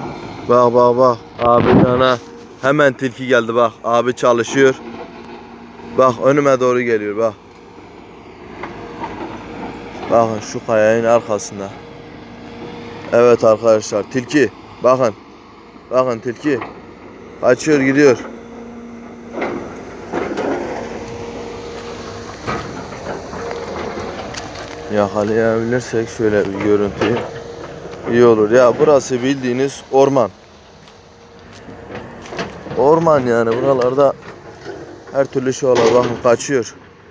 Bak bak bak. Abi cana. Hemen tilki geldi bak. Abi çalışıyor. Bak önüme doğru geliyor bak. Bakın şu kayanın arkasında. Evet arkadaşlar tilki. Bakın. Bakın tilki. Kaçıyor gidiyor. Yakalayabilirsek şöyle bir görüntüyü iyi olur. Ya burası bildiğiniz orman. Orman yani buralarda her türlü şey olur. Bakın kaçıyor.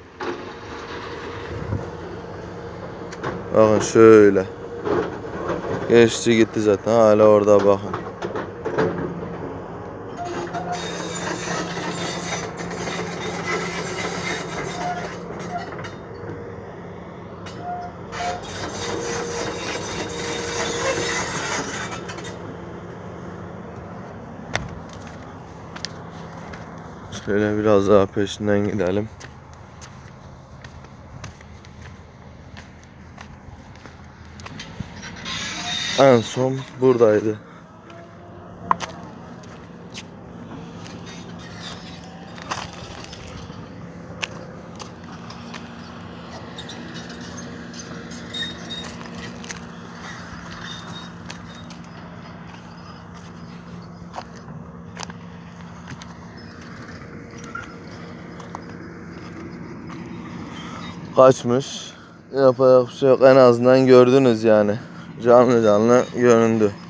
Bakın şöyle. Geçti gitti zaten. Hala orada bakın. Şöyle biraz daha peşinden gidelim. En son buradaydı. Kaçmış. Yapacak bir şey yok. En azından gördünüz yani. Canlı canlı göründü.